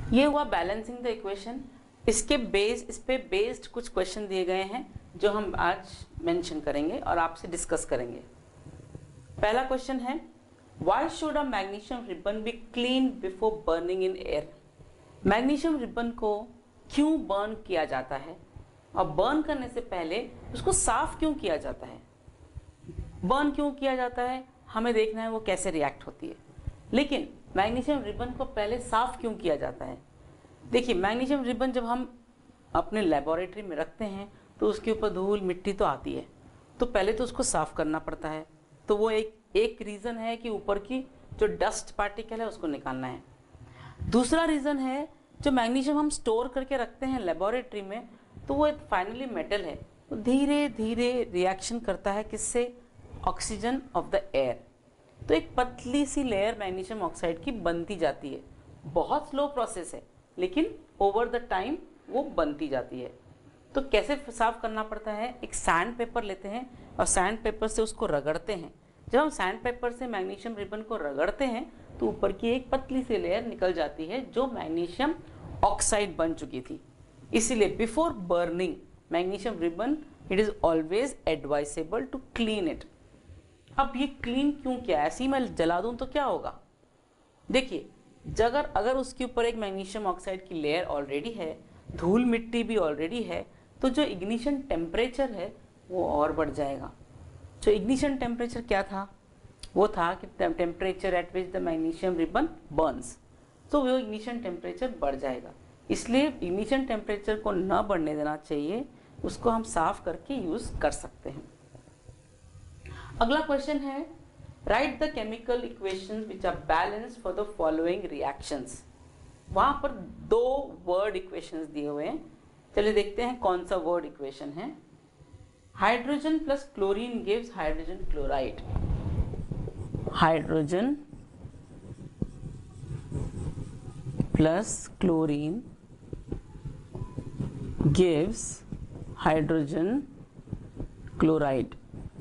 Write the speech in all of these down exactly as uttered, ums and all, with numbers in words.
ये हुआ balancing the equation. इसके बेस इस पे बेस्ड कुछ क्वेश्चन दिए गए हैं जो हम आज मेंशन करेंगे और आपसे डिस्कस करेंगे। पहला क्वेश्चन है, why should a magnesium ribbon be clean before burning in air. Magnesium ribbon को क्यों बर्न किया जाता है और बर्न करने से पहले उसको साफ क्यों किया जाता है। बर्न क्यों किया जाता है, हमें देखना है वो कैसे रिएक्ट होती है, लेकिन मैग्नीशियम रिबन को पहले साफ क्यों किया जाता है। देखिए, मैग्नीशियम रिबन जब हम अपने लेबोरेटरी में रखते हैं तो उसके ऊपर धूल मिट्टी तो आती है, तो पहले तो उसको साफ करना पड़ता है। तो वो एक एक रीज़न है कि ऊपर की जो डस्ट पार्टिकल है उसको निकालना है। दूसरा रीज़न है, जो मैग्नीशियम हम स्टोर करके रखते हैं लेबोरेटरी में, तो वो एक फाइनली मेटल है, तो धीरे धीरे रिएक्शन करता है किससे, ऑक्सीजन ऑफ द एयर। तो एक पतली सी लेयर मैग्नीशियम ऑक्साइड की बनती जाती है। बहुत स्लो प्रोसेस है, लेकिन ओवर द टाइम वो बनती जाती है। तो कैसे साफ करना पड़ता है, एक सैंड पेपर लेते हैं और सैंड पेपर से उसको रगड़ते हैं। जब हम सैंड पेपर से मैग्नीशियम रिबन को रगड़ते हैं तो ऊपर की एक पतली सी लेयर निकल जाती है जो मैग्नीशियम ऑक्साइड बन चुकी थी। इसीलिए before burning magnesium ribbon it is always advisable to clean it. अब ये क्लीन क्यों किया, ऐसे ही मैं जला दूं तो क्या होगा। देखिए, अगर अगर उसके ऊपर एक मैग्नीशियम ऑक्साइड की लेयर ऑलरेडी है, धूल मिट्टी भी ऑलरेडी है, तो जो इग्निशन टेम्परेचर है वो और बढ़ जाएगा। जो इग्निशन टेम्परेचर क्या था, वो था कि temperature at which the magnesium ribbon burns, तो वो इग्निशन टेम्परेचर बढ़ जाएगा। इसलिए इग्निशन टेम्परेचर को न बढ़ने देना चाहिए, उसको हम साफ करके यूज कर सकते हैं। अगला क्वेश्चन है, write the chemical equations which are balanced for the following reactions. वहां पर दो वर्ड इक्वेशंस दिए हुए हैं, चलिए देखते हैं कौन सा वर्ड इक्वेशन है। Hydrogen plus chlorine gives hydrogen chloride. Hydrogen plus chlorine gives hydrogen chloride.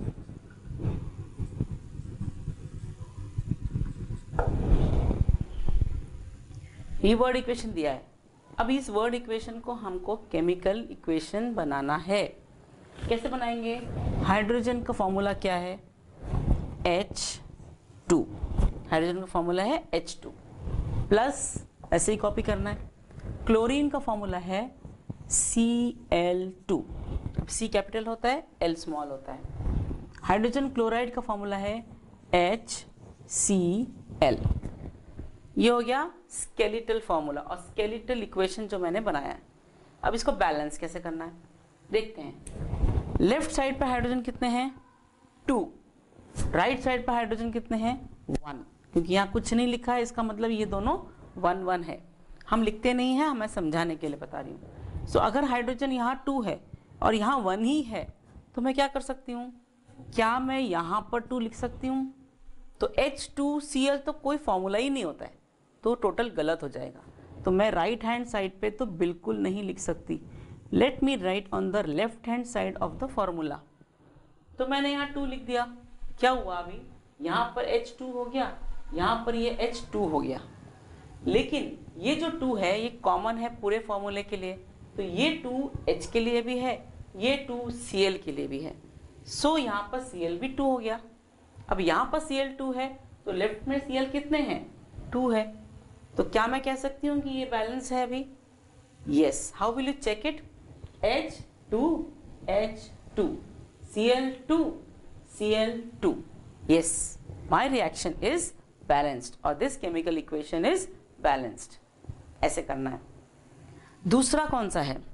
ये वर्ड इक्वेशन दिया है। अब इस वर्ड इक्वेशन को हमको केमिकल इक्वेशन बनाना है। कैसे बनाएंगे, हाइड्रोजन का फॉर्मूला क्या है, एच टू। हाइड्रोजन का फॉर्मूला है एच टू प्लस, ऐसे ही कॉपी करना है, क्लोरीन का फॉर्मूला है C L two. C capital होता है, एल स्मॉल होता है। हाइड्रोजन क्लोराइड का फॉर्मूला है एच सी एल। ये हो गया स्केलेटल फॉर्मूला और स्केलेटल इक्वेशन जो मैंने बनाया है। अब इसको बैलेंस कैसे करना है देखते हैं। लेफ्ट साइड पर हाइड्रोजन कितने हैं, टू। राइट साइड पर हाइड्रोजन कितने हैं, वन। क्योंकि यहाँ कुछ नहीं लिखा है, इसका मतलब ये दोनों वन वन है। हम लिखते नहीं हैं, मैं समझाने के लिए बता रही हूँ। सो so, अगर हाइड्रोजन यहाँ टू है और यहाँ वन ही है तो मैं क्या कर सकती हूँ, क्या मैं यहाँ पर टू लिख सकती हूँ। तो एच टू सी एल तो कोई फॉर्मूला ही नहीं होता है, तो टोटल गलत हो जाएगा। तो मैं राइट हैंड साइड पे तो बिल्कुल नहीं लिख सकती। Let me write on the left hand side of the formula. तो मैंने यहाँ टू लिख दिया, क्या हुआ, अभी यहाँ पर एच टू हो गया, यहाँ पर ये एच टू हो गया। लेकिन ये जो टू है ये कॉमन है पूरे फॉर्मूले के लिए, तो ये टू H के लिए भी है, ये टू सी एल के लिए भी है। सो so, यहाँ पर सी एल भी टू हो गया। अब यहाँ पर सी एल टू है तो लेफ्ट में सी एल कितने हैं, टू है। तो क्या मैं कह सकती हूँ कि ये बैलेंस है अभी, yes. How will you check it, H two H two C L two C L two, yes, my reaction is balanced or this chemical equation is balanced। ऐसे करना है। दूसरा कौन सा है,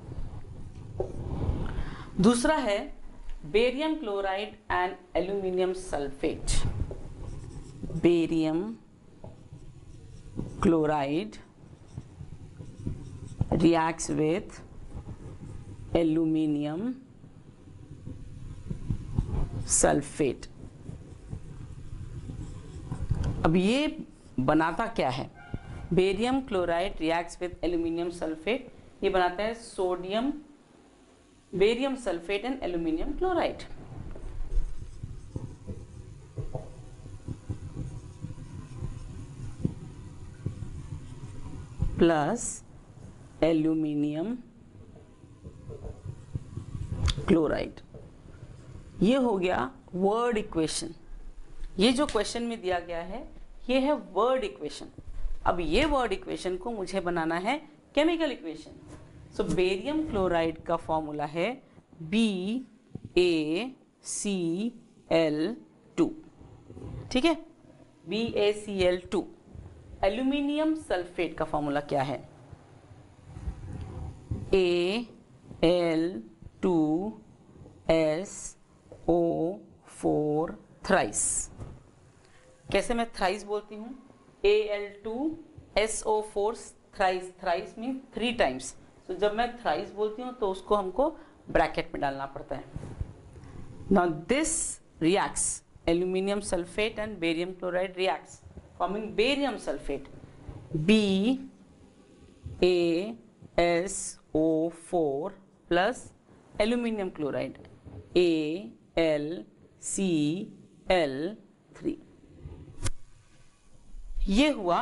दूसरा है barium chloride and aluminium sulphate. Barium chloride reacts with aluminium sulfate। अब ये बनाता क्या है, barium chloride reacts with aluminium sulphate, ये बनाता है sodium barium sulphate and aluminium chloride. Plus aluminium chloride. ये हो गया वर्ड इक्वेशन। ये जो क्वेश्चन में दिया गया है ये है वर्ड इक्वेशन। अब ये वर्ड इक्वेशन को मुझे बनाना है chemical equation. So barium chloride का फॉर्मूला है B A C L two, ठीक है, B A C L two. Aluminium sulphate का फॉर्मूला क्या है? A L two S O four thrice. कैसे मैं थ्राइस बोलती हूँ? A L two S O four thrice. Thrice mean three times. तो जब मैं थ्राइस बोलती हूँ तो उसको हमको ब्रैकेट में डालना पड़ता है। Now this reacts, aluminium sulphate and barium chloride reacts forming barium sulphate, B A S O four plus aluminium chloride A L C L three. ये हुआ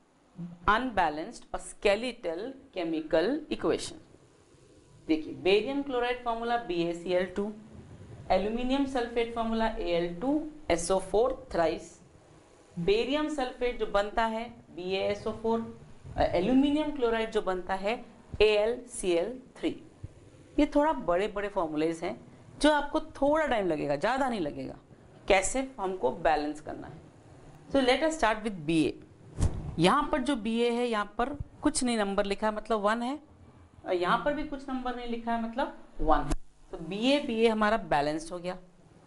अनबैलेंस्ड और स्केलेटल केमिकल इक्वेशन। देखिए, barium chloride formula B A C L two, aluminium sulphate formula A L two S O four thrice, barium sulphate जो बनता है B A S O four, aluminium chloride जो बनता है A L C L three. ये थोड़ा बड़े बड़े फॉर्मूलेज हैं जो आपको थोड़ा टाइम लगेगा, ज़्यादा नहीं लगेगा। कैसे हमको बैलेंस करना है? So let us start with B A. यहाँ पर जो बी ए है यहाँ पर कुछ नहीं नंबर लिखा है मतलब वन है, और यहाँ पर भी कुछ नंबर नहीं लिखा है मतलब वन है। तो बी ए बी ए हमारा बैलेंस्ड हो गया।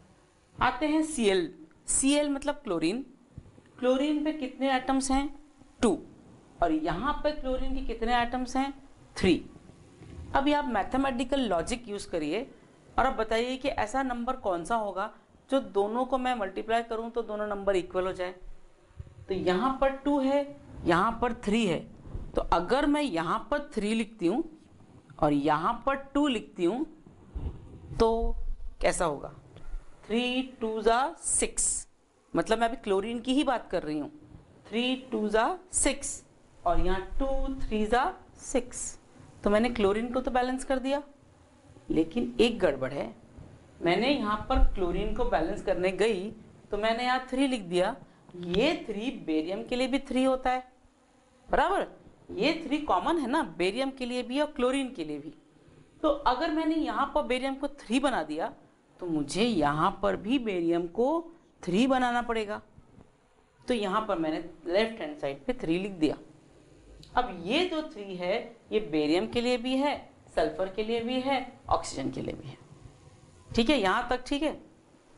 आते हैं सी एल। सी एल मतलब क्लोरीन। क्लोरीन पे कितने एटम्स हैं? टू। और यहाँ पे क्लोरीन के कितने एटम्स हैं? थ्री। अभी आप मैथमेटिकल लॉजिक यूज करिए और आप बताइए कि ऐसा नंबर कौन सा होगा जो दोनों को मैं मल्टीप्लाई करूं तो दोनों नंबर इक्वल हो जाए। तो यहाँ पर टू है, यहाँ पर थ्री है, तो अगर मैं यहाँ पर थ्री लिखती हूँ और यहाँ पर टू लिखती हूँ तो कैसा होगा? थ्री टू ज़ा सिक्स, मतलब मैं अभी क्लोरीन की ही बात कर रही हूँ। थ्री टू ज़ा सिक्स और यहाँ टू थ्री ज़ा सिक्स, तो मैंने क्लोरीन को तो बैलेंस कर दिया। लेकिन एक गड़बड़ है, मैंने यहाँ पर क्लोरीन को बैलेंस करने गई तो मैंने यहाँ थ्री लिख दिया। ये थ्री बेरियम के लिए भी थ्री होता है, बराबर। ये थ्री कॉमन है ना, बेरियम के लिए भी और क्लोरीन के लिए भी। तो अगर मैंने यहाँ पर बेरियम को थ्री बना दिया तो मुझे यहाँ पर भी बेरियम को थ्री बनाना पड़ेगा। तो यहाँ पर मैंने लेफ्ट हैंड साइड पे थ्री लिख दिया। अब ये जो थ्री है ये बेरियम के लिए भी है, सल्फर के लिए भी है, ऑक्सीजन के लिए भी है। ठीक है, यहाँ तक ठीक है।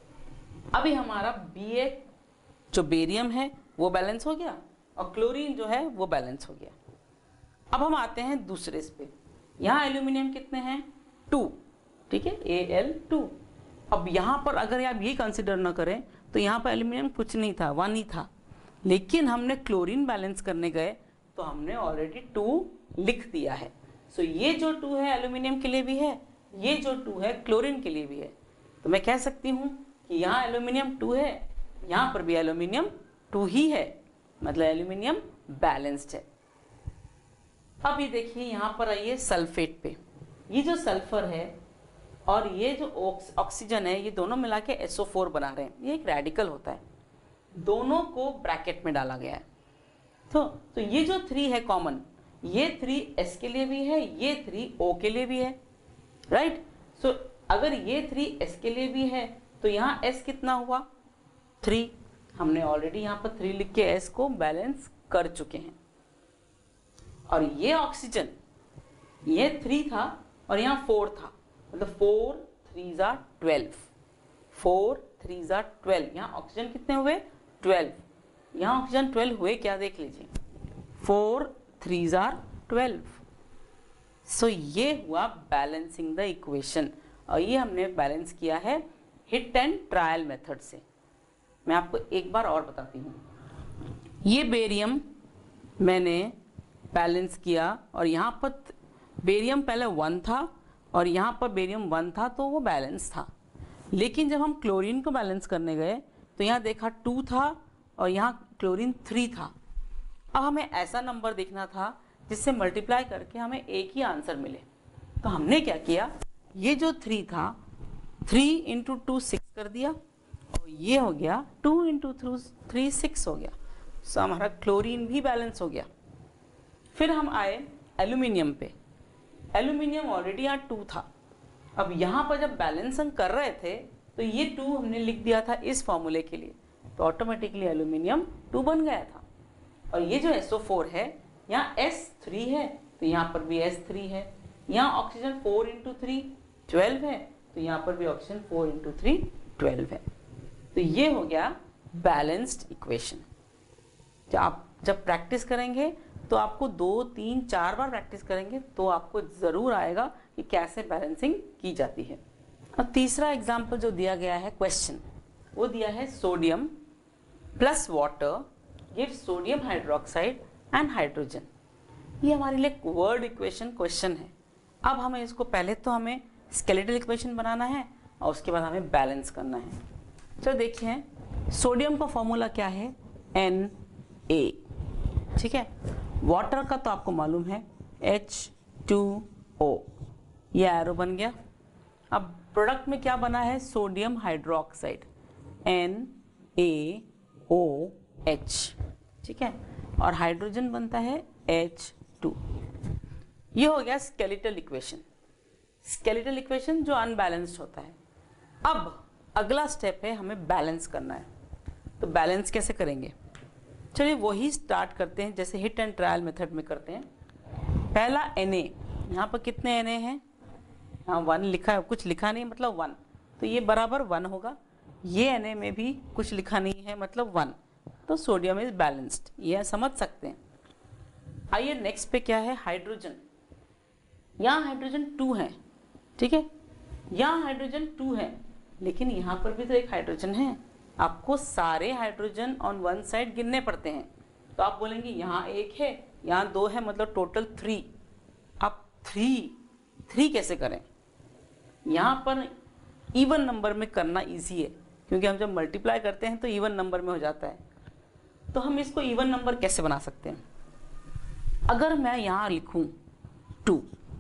अभी हमारा बी ए जो बेरियम है वो बैलेंस हो गया और क्लोरीन जो है वो बैलेंस हो गया। अब हम आते हैं दूसरे इस पे। यहाँ एल्यूमिनियम कितने हैं? टू, ठीक है, ए एल टू। अब यहाँ पर अगर आप ये कंसिडर ना करें तो यहाँ पर एल्यूमिनियम कुछ नहीं था, वन ही था। लेकिन हमने क्लोरीन बैलेंस करने गए तो हमने ऑलरेडी टू लिख दिया है। सो ये जो टू है एल्यूमिनियम के लिए भी है, ये जो टू है क्लोरीन के लिए भी है। तो मैं कह सकती हूँ कि यहाँ एल्यूमिनियम टू है, यहाँ पर भी एल्यूमिनियम टू ही है, मतलब एल्यूमिनियम बैलेंस्ड है। अब ये देखिए यहाँ पर आइए सल्फेट पे। ये जो सल्फर है और ये जो ऑक्सीजन है ये दोनों मिला के एस ओ फोर बना रहे हैं। ये एक रेडिकल होता है, दोनों को ब्रैकेट में डाला गया है। तो तो ये जो थ्री है कॉमन, ये थ्री एस के लिए भी है, ये थ्री ओ के लिए भी है, राइट। सो अगर ये थ्री एस के लिए भी है तो यहाँ एस कितना हुआ? थ्री। हमने ऑलरेडी यहाँ पर थ्री लिख के एस को बैलेंस कर चुके हैं। और ये ऑक्सीजन, ये थ्री था और यहाँ फोर था, मतलब फोर थ्री ज़ा ट्वेल्व, फोर थ्री ज़ा ट्वेल्व। यहाँ ऑक्सीजन कितने हुए? ट्वेल्व। यहाँ ऑक्सीजन ट्वेल्व हुए क्या, देख लीजिए, फोर थ्री ज़ा ट्वेल्व। सो ये हुआ बैलेंसिंग द इक्वेशन, और ये हमने बैलेंस किया है हिट एंड ट्रायल मेथड से। मैं आपको एक बार और बताती हूँ। ये बेरियम मैंने बैलेंस किया और यहाँ पर बेरियम पहले वन था और यहाँ पर बेरियम वन था तो वो बैलेंस था। लेकिन जब हम क्लोरीन को बैलेंस करने गए तो यहाँ देखा टू था और यहाँ क्लोरीन थ्री था। अब हमें ऐसा नंबर देखना था जिससे मल्टीप्लाई करके हमें एक ही आंसर मिले। तो हमने क्या किया, ये जो थ्री था थ्री इंटू टू सिक्स कर दिया और ये हो गया टू इंटू थ्री सिक्स हो गया। सो हमारा क्लोरीन भी बैलेंस हो गया। फिर हम आए एल्यूमिनियम पे। एल्यूमिनियम ऑलरेडी यहाँ टू था। अब यहाँ पर जब बैलेंस हम कर रहे थे तो ये टू हमने लिख दिया था इस फॉर्मूले के लिए, तो ऑटोमेटिकली एल्यूमिनियम टू बन गया था। और ये जो एस ओ फोर है यहाँ एस थ्री है, तो यहाँ पर भी एस थ्री है। यहाँ oxygen four into three twelve है, तो यहाँ पर भी oxygen four into three twelve है। तो ये हो गया बैलेंस्ड इक्वेशन। जब आप जब प्रैक्टिस करेंगे तो आपको दो तीन चार बार प्रैक्टिस करेंगे तो आपको ज़रूर आएगा कि कैसे बैलेंसिंग की जाती है। और तीसरा एग्जाम्पल जो दिया गया है क्वेश्चन, वो दिया है sodium plus water give sodium hydroxide and hydrogen. ये हमारे लिए वर्ड इक्वेशन क्वेश्चन है। अब हमें इसको पहले तो हमें स्केलेटल इक्वेशन बनाना है और उसके बाद हमें बैलेंस करना है। चलो देखिए, सोडियम का फॉर्मूला क्या है, एन ए, ठीक है। वाटर का तो आपको मालूम है एच टू ओ, ये एरो बन गया। अब प्रोडक्ट में क्या बना है, sodium hydroxide N A O H, ठीक है। और हाइड्रोजन बनता है एच टू। ये हो गया स्केलेटल इक्वेशन। स्केलेटल इक्वेशन जो अनबैलेंस्ड होता है। अब अगला स्टेप है हमें बैलेंस करना है। तो बैलेंस कैसे करेंगे, चलिए वही स्टार्ट करते हैं जैसे हिट एंड ट्रायल मेथड में करते हैं। पहला Na, यहाँ पर कितने Na हैं, हाँ वन लिखा है, कुछ लिखा नहीं मतलब वन, तो ये बराबर वन होगा। ये Na में भी कुछ लिखा नहीं है मतलब वन, तो सोडियम इज बैलेंस्ड, ये समझ सकते हैं। आइए नेक्स्ट पे क्या है, हाइड्रोजन। यहाँ हाइड्रोजन टू है, ठीक है, यहाँ हाइड्रोजन टू है, लेकिन यहाँ पर भी तो एक हाइड्रोजन है। आपको सारे हाइड्रोजन ऑन वन साइड गिनने पड़ते हैं। तो आप बोलेंगे यहाँ एक है, यहाँ दो है, मतलब टोटल थ्री। आप थ्री थ्री कैसे करें, यहाँ पर इवन नंबर में करना इजी है, क्योंकि हम जब मल्टीप्लाई करते हैं तो इवन नंबर में हो जाता है। तो हम इसको इवन नंबर कैसे बना सकते हैं, अगर मैं यहाँ लिखूँ टू,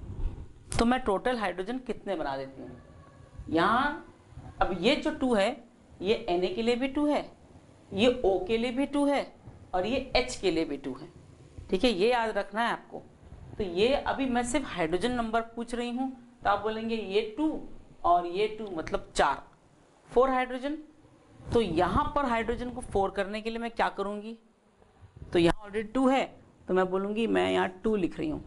तो मैं टोटल हाइड्रोजन कितने बना देती हूँ। यहाँ अब ये जो टू है ये Na के लिए भी टू है, ये O के लिए भी टू है और ये H के लिए भी टू है, ठीक है, ये याद रखना है आपको। तो ये अभी मैं सिर्फ हाइड्रोजन नंबर पूछ रही हूँ, तो आप बोलेंगे ये टू और ये टू मतलब चार, फोर हाइड्रोजन। तो यहाँ पर हाइड्रोजन को फोर करने के लिए मैं क्या करूँगी, तो यहाँ ऑलरेडी टू है, तो मैं बोलूँगी मैं यहाँ टू लिख रही हूँ,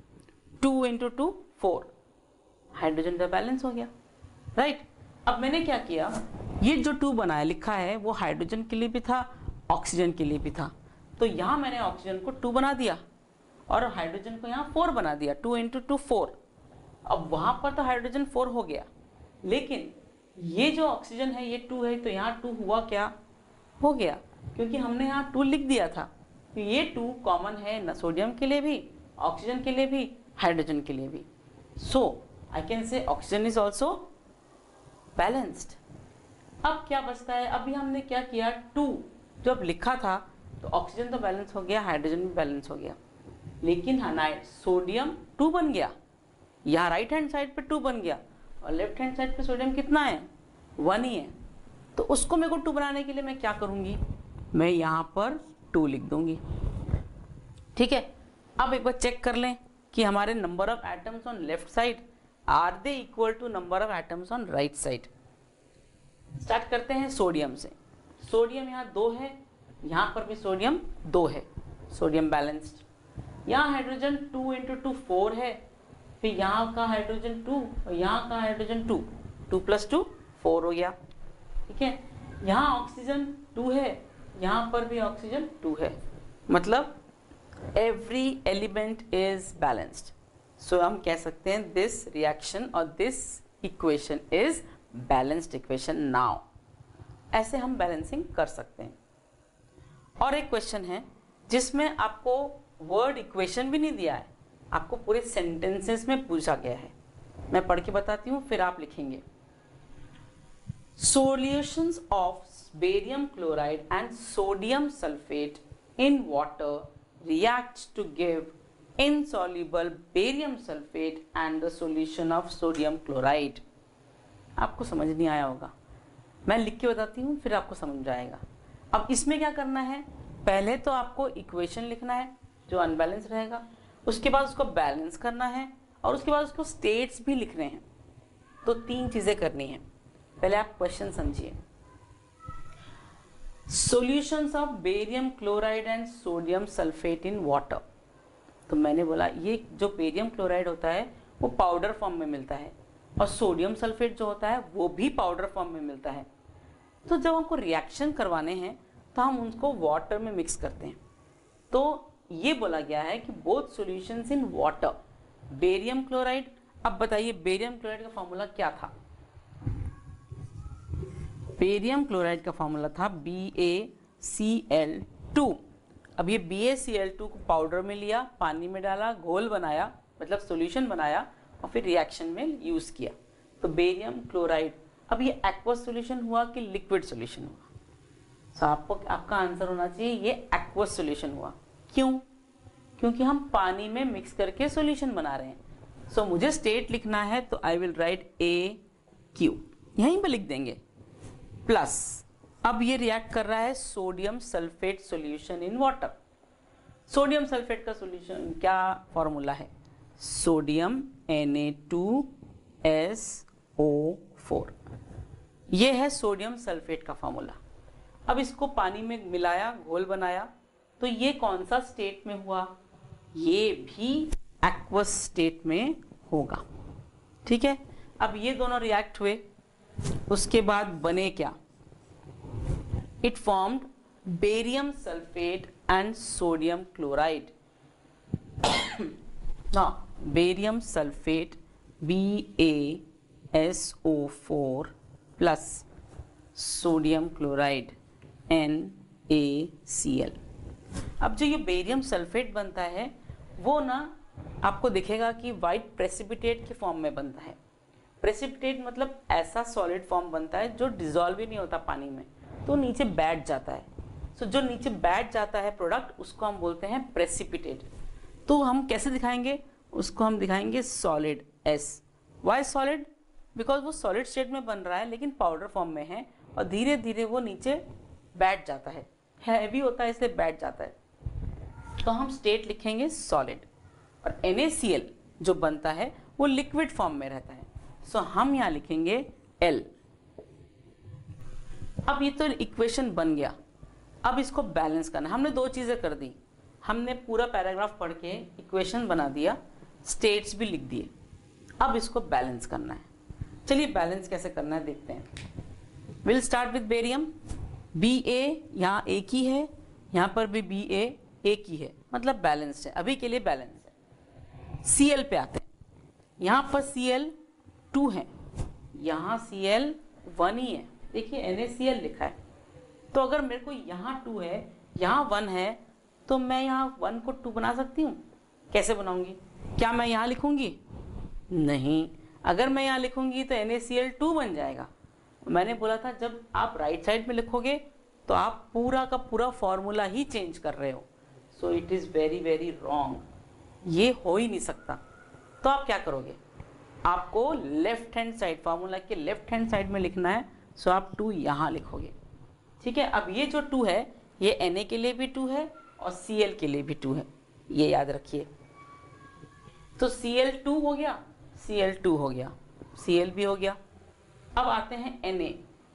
two into two four, hydrogen का बैलेंस हो गया, राइट। अब मैंने क्या किया, ये जो टू बनाया लिखा है वो हाइड्रोजन के लिए भी था, ऑक्सीजन के लिए भी था, तो यहाँ मैंने ऑक्सीजन को टू बना दिया और हाइड्रोजन को यहाँ फोर बना दिया, टू इंटू टू फोर। अब वहाँ पर तो हाइड्रोजन फोर हो गया, लेकिन ये जो ऑक्सीजन है ये टू है, तो यहाँ टू हुआ क्या, हो गया, क्योंकि हमने यहाँ टू लिख दिया था। तो ये टू कॉमन है न सोडियम के लिए भी, ऑक्सीजन के लिए भी, हाइड्रोजन के लिए भी। So I can say oxygen is also balanced. अब क्या बचता है, अभी हमने क्या किया, टू जब लिखा था तो ऑक्सीजन तो बैलेंस हो गया, हाइड्रोजन भी बैलेंस हो गया, लेकिन सोडियम टू बन गया, यहाँ राइट हैंड साइड पे टू बन गया और लेफ्ट हैंड साइड पे सोडियम कितना है, वन ही है। तो उसको मेरे को टू बनाने के लिए मैं क्या करूँगी, मैं यहाँ पर टू लिख दूंगी, ठीक है। अब एक बार चेक कर लें कि हमारे number of atoms on left side are they equal to number of atoms on right side. Start करते हैं सोडियम से। सोडियम यहाँ दो है, यहाँ पर भी सोडियम दो है, सोडियम बैलेंस्ड। यहाँ hydrogen two into two four है, फिर यहाँ का हाइड्रोजन टू और यहाँ का hydrogen two, two plus two four हो गया, ठीक है। यहाँ ऑक्सीजन टू है, यहाँ पर भी ऑक्सीजन टू है, मतलब every element is balanced. So हम कह सकते हैं दिस रिएक्शन और this equation is balanced equation now. ऐसे हम बैलेंसिंग कर सकते हैं। और एक क्वेश्चन है जिसमें आपको वर्ड इक्वेशन भी नहीं दिया है, आपको पूरे सेंटेंसेस में पूछा गया है। मैं पढ़ के बताती हूँ, फिर आप लिखेंगे। Solutions of barium chloride and sodium sulfate in water react to give insoluble barium sulfate and the solution of sodium chloride। आपको समझ नहीं आया होगा, मैं लिख के बताती हूँ फिर आपको समझ आएगा। अब इसमें क्या करना है, पहले तो आपको इक्वेशन लिखना है जो अनबैलेंस रहेगा, उसके बाद उसको बैलेंस करना है और उसके बाद उसको स्टेट्स भी लिखने हैं। तो तीन चीजें करनी है। पहले आप क्वेश्चन समझिए। Solutions of barium chloride and sodium sulphate in water. तो मैंने बोला ये जो बेरियम क्लोराइड होता है वो पाउडर फॉर्म में मिलता है और सोडियम सल्फेट जो होता है वो भी पाउडर फॉर्म में मिलता है। तो जब हमको रिएक्शन करवाने हैं तो हम उनको वाटर में मिक्स करते हैं। तो ये बोला गया है कि both solutions in water, barium chloride. अब बताइए बेरियम क्लोराइड का फॉर्मूला क्या था? बेरियम क्लोराइड का फॉर्मूला था B A C L two. अब ये B A C L two को पाउडर में लिया, पानी में डाला, घोल बनाया, मतलब सॉल्यूशन बनाया और फिर रिएक्शन में यूज किया, तो बेरियम क्लोराइड। अब ये एक्वस सॉल्यूशन हुआ कि लिक्विड सॉल्यूशन हुआ? तो आपको आपका आंसर होना चाहिए ये एक्वस सॉल्यूशन हुआ। क्यों? क्योंकि हम पानी में मिक्स करके सॉल्यूशन बना रहे हैं। सो so, मुझे स्टेट लिखना है तो I will write A Q, यहीं पर लिख देंगे, प्लस अब ये रिएक्ट कर रहा है sodium sulphate solution in water. Sodium sulphate का सॉल्यूशन क्या फॉर्मूला है? Sodium N A two S O four, ये है सोडियम सल्फेट का फॉर्मूला। अब इसको पानी में मिलाया, घोल बनाया, तो ये कौन सा स्टेट में हुआ? ये भी एक्वस स्टेट में होगा। ठीक है, अब ये दोनों रिएक्ट हुए, उसके बाद बने क्या? It formed barium sulphate and sodium chloride. ना barium sulphate B A S O four plus sodium chloride N A C L. अब जो ये बेरियम सल्फेट बनता है वो ना आपको दिखेगा कि वाइट प्रेसिपिटेट के फॉर्म में बनता है। प्रेसिपिटेट मतलब ऐसा सॉलिड फॉर्म बनता है जो डिजॉल्व ही नहीं होता पानी में, तो नीचे बैठ जाता है। सो so, जो नीचे बैठ जाता है प्रोडक्ट, उसको हम बोलते हैं प्रेसिपिटेट। तो हम कैसे दिखाएंगे उसको? हम दिखाएंगे solid, S. Why solid? Because वो सॉलिड स्टेट में बन रहा है लेकिन पाउडर फॉर्म में है और धीरे धीरे वो नीचे बैठ जाता है, हैवी होता है इसलिए बैठ जाता है। तो हम स्टेट लिखेंगे सॉलिड। और एन ए सी एल जो बनता है वो लिक्विड फॉर्म में रहता है, सो so, हम यहाँ लिखेंगे L। अब ये तो इक्वेशन बन गया, अब इसको बैलेंस करना। हमने दो चीज़ें कर दी, हमने पूरा पैराग्राफ पढ़ के इक्वेशन बना दिया, स्टेट्स भी लिख दिए। अब इसको बैलेंस करना है। चलिए बैलेंस कैसे करना है देखते हैं। Will start with barium. B A यहाँ एक ही है, यहाँ पर भी बी ए एक ही है, मतलब बैलेंस्ड है, अभी के लिए बैलेंस है। सी एल पे आते हैं। यहाँ पर सी एल टू है, यहाँ सी एल वन ही है। देखिए एन ए सी एल लिखा है, तो अगर मेरे को यहाँ टू है, यहाँ वन है, तो मैं यहाँ वन को टू बना सकती हूँ। कैसे बनाऊंगी? क्या मैं यहाँ लिखूंगी? नहीं, अगर मैं यहाँ लिखूंगी तो N A C L two बन जाएगा। मैंने बोला था जब आप राइट साइड में लिखोगे तो आप पूरा का पूरा फॉर्मूला ही चेंज कर रहे हो। So it is very very wrong, ये हो ही नहीं सकता। तो आप क्या करोगे? आपको लेफ्ट हैंड साइड, फार्मूला के लेफ्ट हैंड साइड में लिखना है। सो आप टू यहाँ लिखोगे। ठीक है, अब ये जो टू है ये Na के लिए भी टू है और Cl के लिए भी टू है, ये याद रखिए। तो सी एल टू हो गया, सी एल टू हो गया, सी एल भी हो गया। अब आते हैं Na।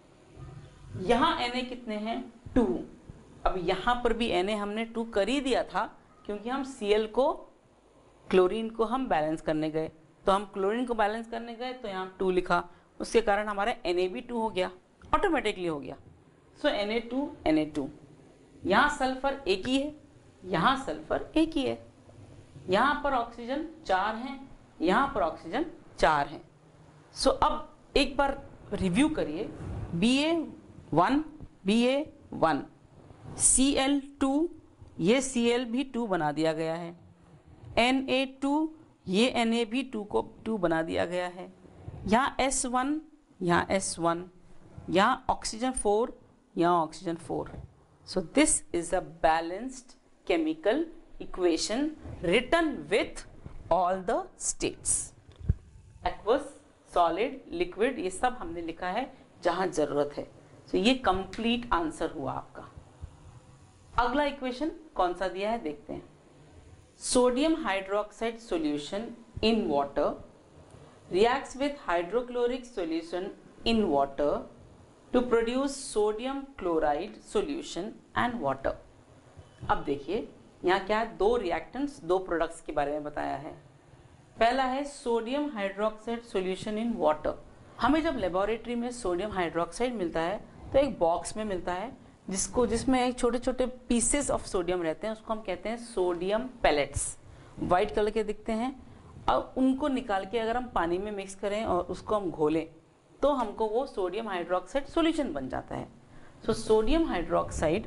यहाँ Na कितने हैं? टू। अब यहाँ पर भी Na हमने टू कर ही दिया था क्योंकि हम Cl को, क्लोरीन को हम बैलेंस करने गए, तो हम क्लोरीन को बैलेंस करने गए तो यहाँ टू लिखा, उसके कारण हमारा Na भी टू हो गया, ऑटोमेटिकली हो गया। So Na two Na two. यहाँ सल्फर एक ही है, यहाँ सल्फर एक ही है, यहाँ पर ऑक्सीजन चार हैं, यहाँ पर ऑक्सीजन चार हैं। सो अब एक बार रिव्यू करिए। B A one, B A one, C L two, ये सी एल भी टू बना दिया गया है, एन ए टू, ये Na भी टू को टू बना दिया गया है, यहाँ एस वन, यहाँ एस वन, यहाँ ऑक्सीजन फोर, यहाँ oxygen four. So this is a balanced chemical equation written with all the states. Aqueous, solid, liquid, ये सब हमने लिखा है जहां जरूरत है। तो so, ये कंप्लीट आंसर हुआ आपका। अगला इक्वेशन कौन सा दिया है देखते हैं। Sodium hydroxide solution in water reacts with hydrochloric solution in water to produce sodium chloride solution and water। अब देखिए यहाँ क्या है, दो रिएक्टेंट्स, दो प्रोडक्ट्स के बारे में बताया है। पहला है sodium hydroxide solution in water. हमें जब लेबोरेटरी में सोडियम हाइड्रोक्साइड मिलता है तो एक बॉक्स में मिलता है जिसको जिसमें एक छोटे छोटे पीसेस ऑफ सोडियम रहते हैं, उसको हम कहते हैं सोडियम पैलेट्स। वाइट कलर के दिखते हैं। अब उनको निकाल के अगर हम पानी में मिक्स करें और उसको हम घोलें तो हमको वो सोडियम हाइड्रोक्साइड सॉल्यूशन बन जाता है। So sodium hydroxide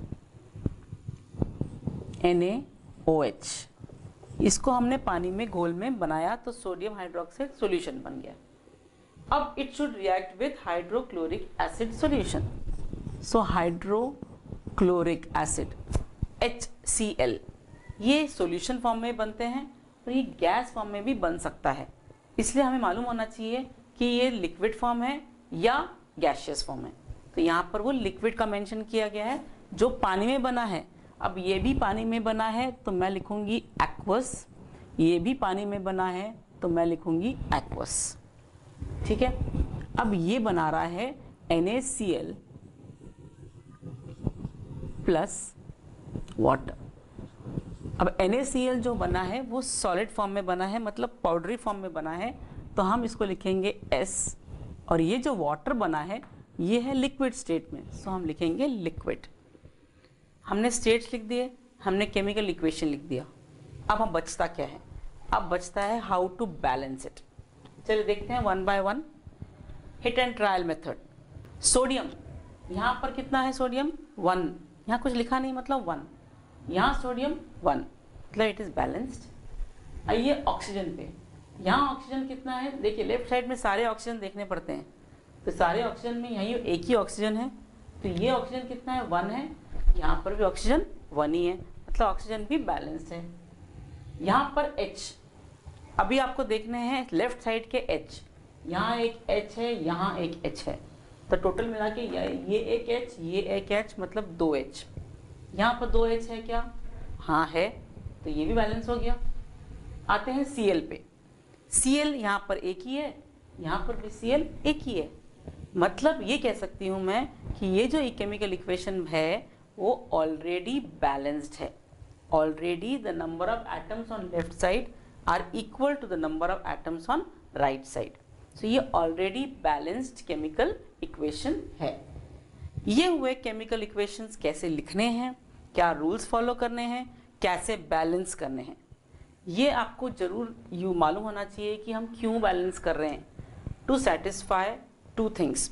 N A O H, इसको हमने पानी में घोल में बनाया तो सोडियम हाइड्रोक्साइड सॉल्यूशन बन गया। अब it should react with hydrochloric acid solution. So hydrochloric acid H C L, ये सॉल्यूशन फॉर्म में बनते हैं और ये गैस फॉर्म में भी बन सकता है। इसलिए हमें मालूम होना चाहिए कि ये लिक्विड फॉर्म है या गैसियस फॉर्म है। तो यहाँ पर वो लिक्विड का मेंशन किया गया है जो पानी में बना है। अब ये भी पानी में बना है तो मैं लिखूंगी एक्वस, ये भी पानी में बना है तो मैं लिखूंगी एक्वस। ठीक है, अब ये बना रहा है N A C L plus water. अब एन ए सी एल जो बना है वो सॉलिड फॉर्म में बना है, मतलब पाउडरी फॉर्म में बना है, तो हम इसको लिखेंगे S। और ये जो वाटर बना है ये है लिक्विड स्टेट में, सो हम लिखेंगे लिक्विड। हमने स्टेट्स लिख दिए, हमने केमिकल इक्वेशन लिख दिया। अब हम बचता क्या है, अब बचता है हाउ टू बैलेंस इट। चलिए देखते हैं one by one. Hit and trial method. Sodium, यहाँ पर कितना है सोडियम, वन, यहाँ कुछ लिखा नहीं मतलब वन, यहाँ सोडियम वन, मतलब इट इज बैलेंस्ड। आइए ऑक्सीजन पे, यहाँ ऑक्सीजन कितना है, देखिए लेफ्ट साइड में सारे ऑक्सीजन देखने पड़ते हैं, तो सारे ऑक्सीजन में यहीं एक ही ऑक्सीजन है, तो ये ऑक्सीजन कितना है, वन है, यहाँ पर भी ऑक्सीजन वन ही है, मतलब ऑक्सीजन भी बैलेंस्ड है। यहाँ पर H, अभी आपको देखने हैं लेफ्ट साइड के H, यहाँ एक H है, यहाँ एक H है, तो टोटल मिला के ये एक H, ये एक H, मतलब दो H। यहाँ पर दो H है क्या, हाँ है, तो ये भी बैलेंस हो गया। आते हैं Cl पे। Cl यहाँ पर एक ही है, यहाँ पर भी Cl एक ही है, मतलब ये कह सकती हूँ मैं कि ये जो केमिकल इक्वेशन है वो ऑलरेडी बैलेंस्ड है। Already the number of atoms on left side are equal to the number of atoms on right side. So ये ऑलरेडी बैलेंस्ड केमिकल इक्वेशन है। ये हुए केमिकल इक्वेशंस कैसे लिखने हैं, क्या रूल्स फॉलो करने हैं, कैसे बैलेंस करने हैं, ये आपको जरूर यू मालूम होना चाहिए कि हम क्यों बैलेंस कर रहे हैं। To satisfy two things,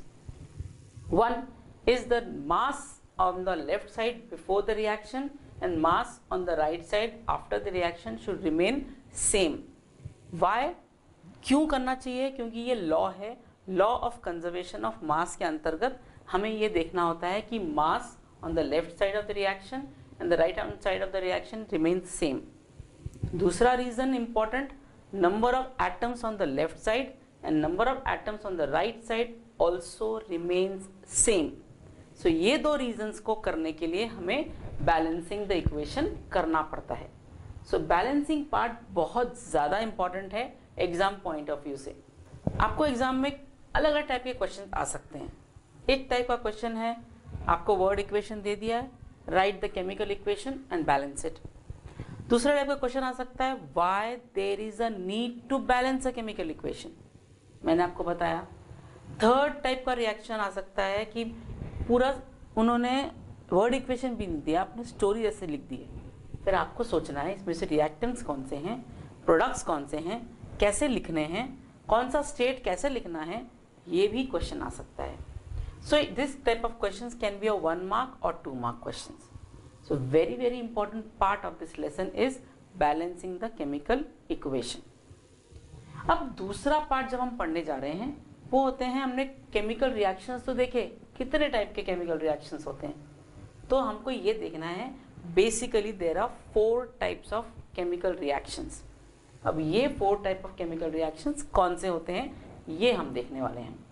one is the mass on the left side before the reaction and mass on the right side after the reaction should remain same. Why, क्यों करना चाहिए, क्योंकि ये लॉ है, law of conservation of mass के अंतर्गत हमें ये देखना होता है कि मास on the left side of the reaction and the right hand side of the reaction remains same. दूसरा reason important, number of atoms on the left side and number of atoms on the right side also remains same. So ये दो reasons को करने के लिए हमें balancing the equation करना पड़ता है। So balancing part बहुत ज़्यादा important है exam point of view से। आपको exam में अलग अलग टाइप के क्वेश्चन आ सकते हैं। एक टाइप का क्वेश्चन है, आपको वर्ड इक्वेशन दे दिया है, write the chemical equation and balance it. दूसरा टाइप का क्वेश्चन आ सकता है, why there is a need to balance a chemical equation, मैंने आपको बताया। थर्ड टाइप का रिएक्शन आ सकता है कि पूरा उन्होंने वर्ड इक्वेशन भी नहीं दिया, आपने स्टोरी जैसे लिख दी है, फिर आपको सोचना है इसमें से रिएक्टेंट्स कौन से हैं, प्रोडक्ट्स कौन से हैं, कैसे लिखने हैं, कौन सा स्टेट कैसे लिखना है, ये भी क्वेश्चन आ सकता है। So this type of questions can be a one mark or two mark questions. So very very important part of this lesson is balancing the chemical equation. अब दूसरा पार्ट जब हम पढ़ने जा रहे हैं वो होते हैं, हमने केमिकल रिएक्शंस तो देखे, कितने टाइप के केमिकल रिएक्शंस होते हैं, तो हमको ये देखना है basically there are four types of chemical reactions. अब ये four type of chemical reactions कौन से होते हैं ये हम देखने वाले हैं।